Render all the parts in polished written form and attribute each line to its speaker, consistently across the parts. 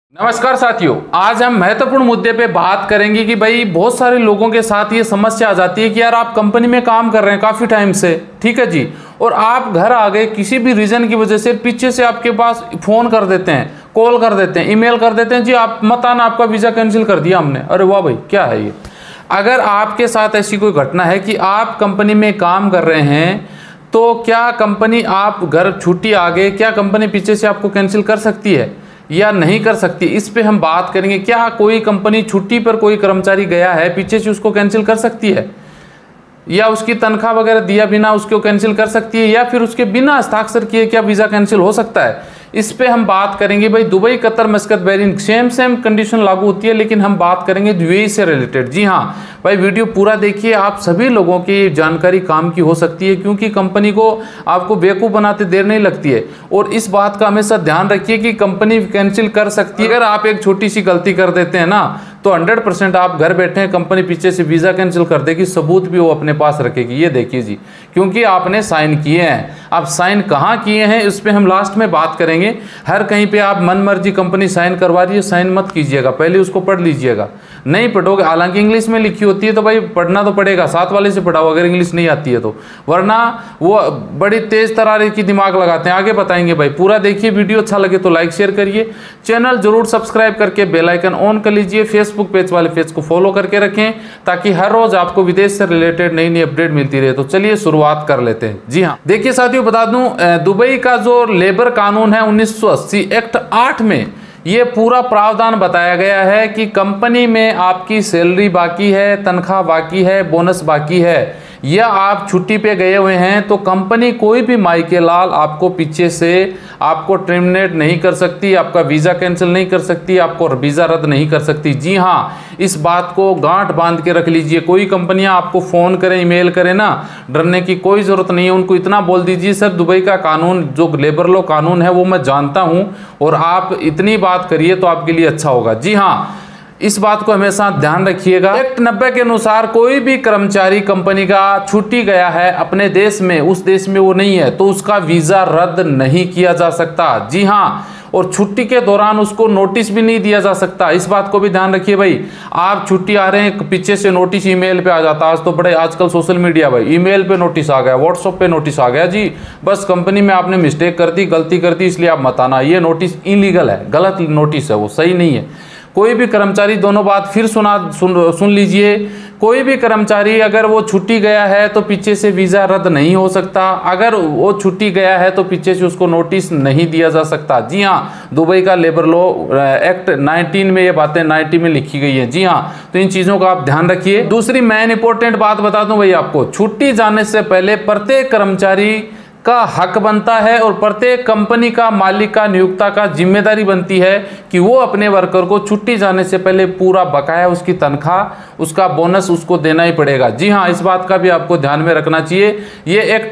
Speaker 1: नमस्कार साथियों, आज हम महत्वपूर्ण मुद्दे पे बात करेंगे कि भाई बहुत सारे लोगों के साथ ये समस्या आ जाती है कि यार आप कंपनी में काम कर रहे हैं काफ़ी टाइम से, ठीक है जी, और आप घर आ गए किसी भी रीज़न की वजह से पीछे से आपके पास फ़ोन कर देते हैं, कॉल कर देते हैं, ईमेल कर देते हैं, जी आप मत आना, आपका वीज़ा कैंसिल कर दिया हमने। अरे वाह भाई, क्या है ये। अगर आपके साथ ऐसी कोई घटना है कि आप कंपनी में काम कर रहे हैं तो क्या कंपनी, आप घर छुट्टी आ गए, क्या कंपनी पीछे से आपको कैंसिल कर सकती है या नहीं कर सकती, इस पे हम बात करेंगे। क्या कोई कंपनी छुट्टी पर कोई कर्मचारी गया है पीछे से उसको कैंसिल कर सकती है, या उसकी तनख्वाह वगैरह दिया बिना उसको कैंसिल कर सकती है, या फिर उसके बिना हस्ताक्षर किए क्या वीज़ा कैंसिल हो सकता है, इस पे हम बात करेंगे। भाई Dubai, Qatar, Muscat, Bahrain same condition लागू होती है, लेकिन हम बात करेंगे यूएई से रिलेटेड। जी हाँ भाई, वीडियो पूरा देखिए, आप सभी लोगों की जानकारी काम की हो सकती है, क्योंकि कंपनी को आपको बेवकूफ़ बनाते देर नहीं लगती है। और इस बात का हमेशा ध्यान रखिए कि कंपनी कैंसिल कर सकती है। अगर आप एक छोटी सी गलती कर देते हैं ना, तो 100% आप घर बैठे हैं, कंपनी पीछे से वीज़ा कैंसिल कर देगी, सबूत भी वो अपने पास रखेगी। ये देखिए जी, क्योंकि आपने साइन किए हैं। आप साइन कहाँ किए हैं इस पर हम लास्ट में बात करेंगे। हर कहीं पे आप मन मर्जी कंपनी साइन करवा रही है, साइन मत कीजिएगा, पहले उसको पढ़ लीजिएगा। नहीं पढ़ोगे, हालांकि इंग्लिश में लिखी होती है तो भाई पढ़ना तो पड़ेगा, साथ वाले से पढ़ाओ अगर इंग्लिश नहीं आती है तो, वरना वो बड़ी तेज तरारे की दिमाग लगाते हैं। आगे बताएंगे भाई, पूरा देखिए वीडियो। अच्छा लगे तो लाइक शेयर करिए, चैनल जरूर सब्सक्राइब करके बेल आइकन ऑन कर लीजिए, फेसबुक पेज वाले पेज को फॉलो करके रखें ताकि हर रोज आपको विदेश से रिलेटेड नई नई अपडेट मिलती रहे। तो चलिए शुरुआत कर लेते हैं। जी हाँ, देखिए साथियों, बता दूं दुबई का जो लेबर कानून है 1980 एक्ट 8 में ये पूरा प्रावधान बताया गया है कि कंपनी में आपकी सैलरी बाकी है, तनख्वाह बाकी है, बोनस बाकी है, या आप छुट्टी पे गए हुए हैं, तो कंपनी कोई भी माई के लाल आपको पीछे से आपको टर्मिनेट नहीं कर सकती, आपका वीज़ा कैंसिल नहीं कर सकती, आपको वीज़ा रद्द नहीं कर सकती। जी हाँ, इस बात को गांठ बांध के रख लीजिए। कोई कंपनियां आपको फ़ोन करें, ईमेल करें ना, डरने की कोई ज़रूरत नहीं है। उनको इतना बोल दीजिए, सर दुबई का कानून जो लेबर लॉ कानून है वो मैं जानता हूँ, और आप इतनी बात करिए तो आपके लिए अच्छा होगा। जी हाँ, इस बात को हमेशा ध्यान रखिएगा। एक्ट 90 के अनुसार कोई भी कर्मचारी कंपनी का छुट्टी गया है अपने देश में, उस देश में वो नहीं है, तो उसका वीज़ा रद्द नहीं किया जा सकता। जी हाँ, और छुट्टी के दौरान उसको नोटिस भी नहीं दिया जा सकता। इस बात को भी ध्यान रखिए भाई। आप छुट्टी आ रहे हैं, पीछे से नोटिस ईमेल पे आ जाता। आज तो बड़े आजकल सोशल मीडिया भाई, ईमेल पे नोटिस आ गया, व्हाट्सएप पे नोटिस आ गया, जी बस कंपनी में आपने मिस्टेक कर दी, गलती कर दी, इसलिए आप मत आना। ये नोटिस इलीगल है, गलत नोटिस है, वो सही नहीं है। कोई भी कर्मचारी, दोनों बात फिर सुन लीजिए, कोई भी कर्मचारी अगर वो छुट्टी गया है तो पीछे से वीज़ा रद्द नहीं हो सकता। अगर वो छुट्टी गया है तो पीछे से उसको नोटिस नहीं दिया जा सकता। जी हाँ, दुबई का लेबर लॉ एक्ट 19 में ये बातें 90 में लिखी गई है। जी हाँ, तो इन चीज़ों का आप ध्यान रखिए। दूसरी मेन इंपॉर्टेंट बात बता दूं भाई आपको, छुट्टी जाने से पहले प्रत्येक कर्मचारी का हक बनता है, और प्रत्येक कंपनी का, मालिक का, नियोक्ता का जिम्मेदारी बनती है कि वो अपने वर्कर को छुट्टी जाने से पहले पूरा बकाया, उसकी तनख्वाह, उसका बोनस उसको देना ही पड़ेगा। जी हाँ, इस बात का भी आपको ध्यान में रखना चाहिए। ये एक्ट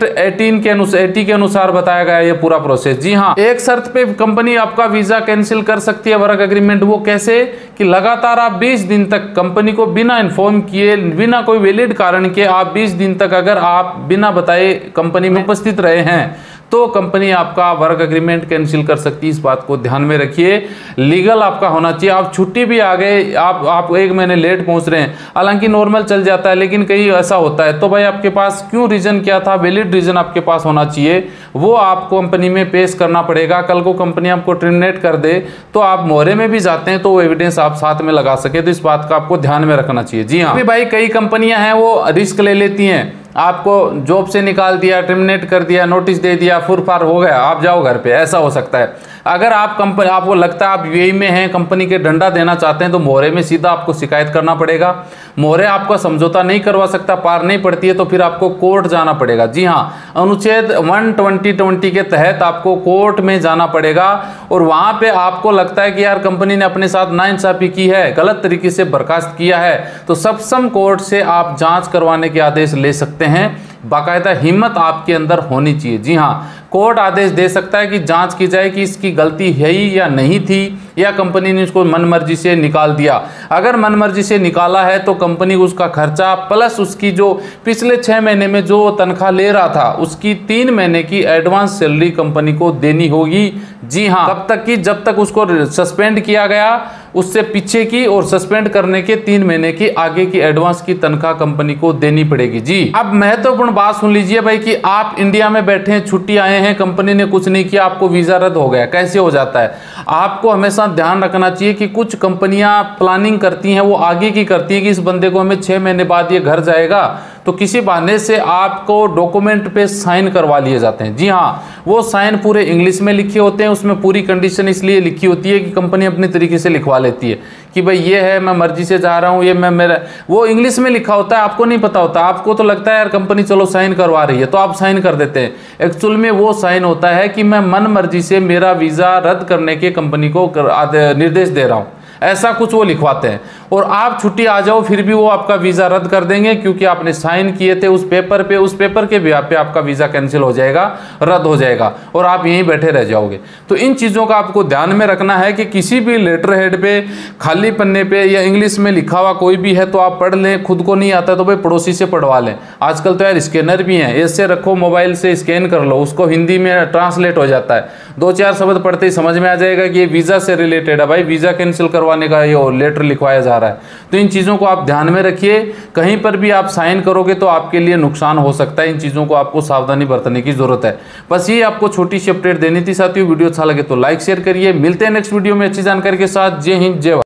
Speaker 1: 80 के अनुसार बताया गया है ये पूरा प्रोसेस। जी हाँ, एक शर्त पे कंपनी आपका वीज़ा कैंसिल कर सकती है, वर्क एग्रीमेंट। वो कैसे कि लगातार आप 20 दिन तक कंपनी को बिना इन्फॉर्म किए, बिना कोई वैलिड कारण के आप 20 दिन तक अगर आप बिना बताए कंपनी में उपस्थित रहे हैं तो कंपनी आपका वर्क एग्रीमेंट कैंसिल कर सकती है। इस बात को ध्यान में रखिए, लीगल आपका होना चाहिए। आप छुट्टी भी आ गए, आप 1 महीने लेट पहुंच रहे हैं, हालांकि नॉर्मल चल जाता है, लेकिन कहीं ऐसा होता है तो भाई आपके पास क्यों, रीज़न क्या था, वैलिड रीज़न आपके पास होना चाहिए, वो आपको कंपनी में पेश करना पड़ेगा। कल को कंपनी आपको टर्मिनेट कर दे तो आप मोहरे में भी जाते हैं तो वो एविडेंस आप साथ में लगा सके, तो इस बात का आपको ध्यान में रखना चाहिए। जी हाँ भाई, कई कंपनियां हैं वो रिस्क ले लेती हैं, आपको जॉब से निकाल दिया, टर्मिनेट कर दिया, नोटिस दे दिया, फुरफार हो गया, आप जाओ घर पे, ऐसा हो सकता है। अगर आप कंपनी, आपको लगता है आप यूएई में हैं, कंपनी के डंडा देना चाहते हैं, तो मोहरे में सीधा आपको शिकायत करना पड़ेगा। मोहरे आपका समझौता नहीं करवा सकता, पार नहीं पड़ती है, तो फिर आपको कोर्ट जाना पड़ेगा। जी हाँ, अनुच्छेद 120 के तहत आपको कोर्ट में जाना पड़ेगा, और वहाँ पे आपको लगता है कि यार कंपनी ने अपने साथ नाइंसाफी की है, गलत तरीके से बर्खास्त किया है, तो सक्षम कोर्ट से आप जाँच करवाने के आदेश ले सकते हैं। बाकायदा हिम्मत आपके अंदर होनी चाहिए। जी हाँ, कोर्ट आदेश दे सकता है कि जांच की जाए कि इसकी गलती है ही या नहीं थी, या कंपनी ने उसको मनमर्जी से निकाल दिया। अगर मनमर्जी से निकाला है तो कंपनी उसका खर्चा प्लस उसकी जो पिछले 6 महीने में जो तनख्वाह ले रहा था उसकी 3 महीने की एडवांस सैलरी कंपनी को देनी होगी। जी हाँ, तब तक कि जब तक उसको सस्पेंड किया गया उससे पीछे की, और सस्पेंड करने के 3 महीने की आगे की एडवांस की तनख्वाह कंपनी को देनी पड़ेगी। जी, अब महत्वपूर्ण बात सुन लीजिए भाई कि आप इंडिया में बैठे हैं, छुट्टी आए हैं, कंपनी ने कुछ नहीं किया, आपको वीजा रद्द हो गया, कैसे हो जाता है? आपको हमेशा ध्यान रखना चाहिए कि कुछ कंपनियां प्लानिंग करती हैं, वो आगे की करती हैं कि इस बंदे को हमें 6 महीने बाद ये घर जाएगा, तो किसी बहाने से आपको डॉक्यूमेंट पे साइन करवा लिए जाते हैं। जी हाँ, वो साइन पूरे इंग्लिश में लिखे होते हैं, उसमें पूरी कंडीशन इसलिए लिखी होती है कि कंपनी अपनी तरीके से लिखवा लेती है कि भाई ये है, मैं मर्जी से जा रहा हूँ, ये मैं मेरा, वो इंग्लिश में लिखा होता है, आपको नहीं पता होता, आपको तो लगता है यार कंपनी चलो साइन करवा रही है तो आप साइन कर देते हैं। एक्चुअल में वो साइन होता है कि मैं मन मर्जी से मेरा वीज़ा रद्द करने के कंपनी को निर्देश दे रहा हूँ, ऐसा कुछ वो लिखवाते हैं। और आप छुट्टी आ जाओ फिर भी वो आपका वीज़ा रद्द कर देंगे क्योंकि आपने साइन किए थे उस पेपर पे, उस पेपर के बिहाफ पे आपका वीज़ा कैंसिल हो जाएगा, रद्द हो जाएगा और आप यहीं बैठे रह जाओगे। तो इन चीज़ों का आपको ध्यान में रखना है कि किसी भी लेटर हेड पे, खाली पन्ने पे या इंग्लिश में लिखा हुआ कोई भी है तो आप पढ़ लें, खुद को नहीं आता तो भाई पड़ोसी से पढ़वा लें। आजकल तो यार स्कैनर भी हैं, ऐसे रखो मोबाइल से स्कैन कर लो, उसको हिंदी में ट्रांसलेट हो जाता है, 2-4 शब्द पढ़ते ही समझ में आ जाएगा कि ये वीज़ा से रिलेटेड है, भाई वीज़ा कैंसिल करवाने का ये लेटर लिखवाया जा रहा है। तो इन चीज़ों को आप ध्यान में रखिए, कहीं पर भी आप साइन करोगे तो आपके लिए नुकसान हो सकता है, इन चीज़ों को आपको सावधानी बरतने की जरूरत है। बस ये आपको छोटी सी अपडेट देनी थी साथियों। वीडियो अच्छा लगे तो लाइक शेयर करिए, मिलते हैं नेक्स्ट वीडियो में अच्छी जानकारी के साथ। जय हिंद, जय भारत।